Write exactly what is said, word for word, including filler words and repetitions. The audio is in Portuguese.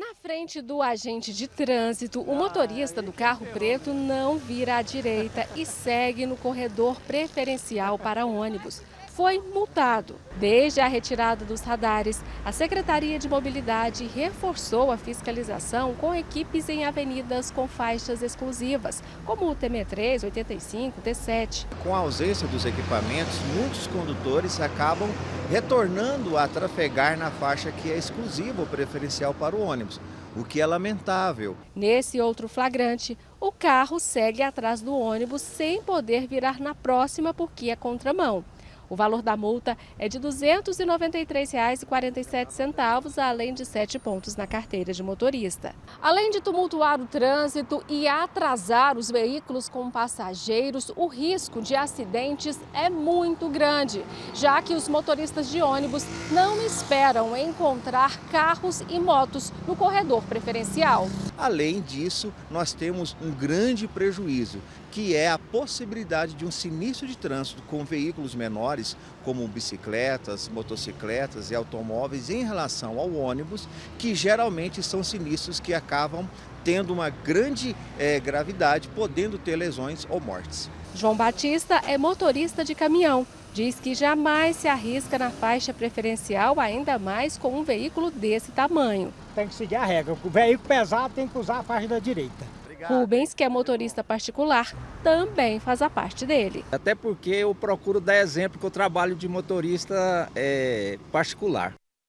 Na frente do agente de trânsito, o motorista do carro preto não vira à direita e segue no corredor preferencial para ônibus. Foi multado. Desde a retirada dos radares, a Secretaria de Mobilidade reforçou a fiscalização com equipes em avenidas com faixas exclusivas, como o T M três, oitenta e cinco, T sete. Com a ausência dos equipamentos, muitos condutores acabam retornando a trafegar na faixa que é exclusiva ou preferencial para o ônibus, o que é lamentável. Nesse outro flagrante, o carro segue atrás do ônibus sem poder virar na próxima porque é contramão. O valor da multa é de duzentos e noventa e três reais e quarenta e sete centavos, além de sete pontos na carteira de motorista. Além de tumultuar o trânsito e atrasar os veículos com passageiros, o risco de acidentes é muito grande, já que os motoristas de ônibus não esperam encontrar carros e motos no corredor preferencial. Além disso, nós temos um grande prejuízo, que é a possibilidade de um sinistro de trânsito com veículos menores, como bicicletas, motocicletas e automóveis, em relação ao ônibus, que geralmente são sinistros que acabam tendo uma grande eh, gravidade, podendo ter lesões ou mortes. João Batista é motorista de caminhão. Diz que jamais se arrisca na faixa preferencial, ainda mais com um veículo desse tamanho. Tem que seguir a regra. O veículo pesado tem que usar a faixa da direita. Rubens, que é motorista particular, também faz a parte dele. Até porque eu procuro dar exemplo que eu trabalho de motorista é, particular.